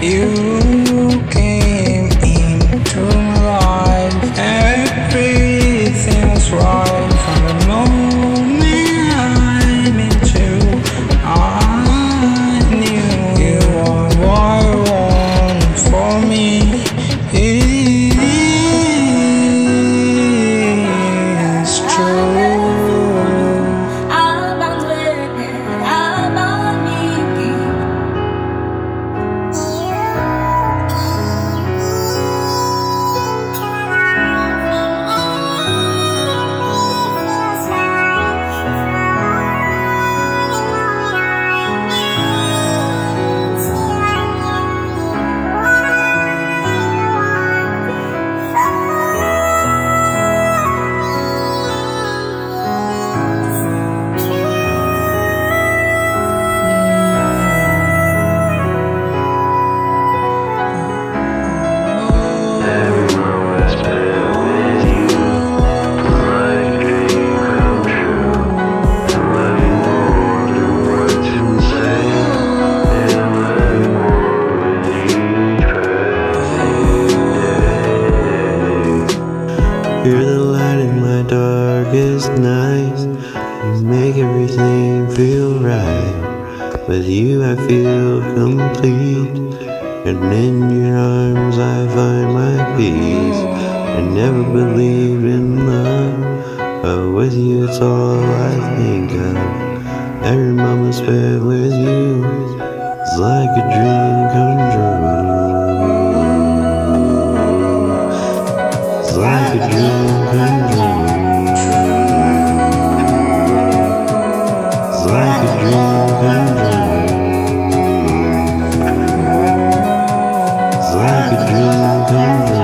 You came into my life. Everything was right from the moment I met you. I knew you are what I want for me. It's true. You're the light in my darkest nights. You make everything feel right. With you I feel complete, and in your arms I find my peace. I never believed in love, but with you it's all I think of. Every moment spent with you is like a dream come true. It's like a dream come true. It's like a dream come true. It's like a dream come true.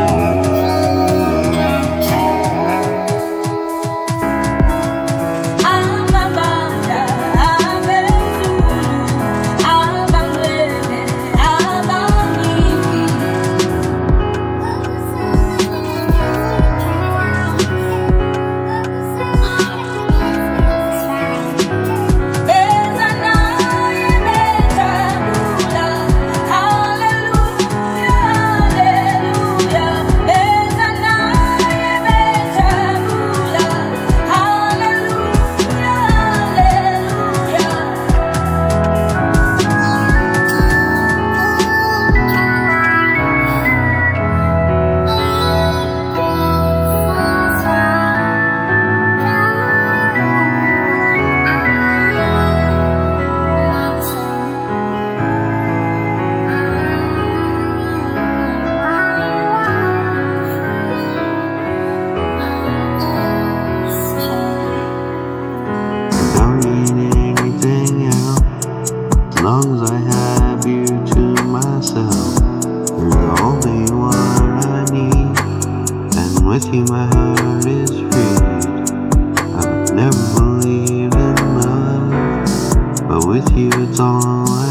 As long as I have you to myself, you're the only one I need, and with you my heart is free. I've never believed in love, but with you it's all I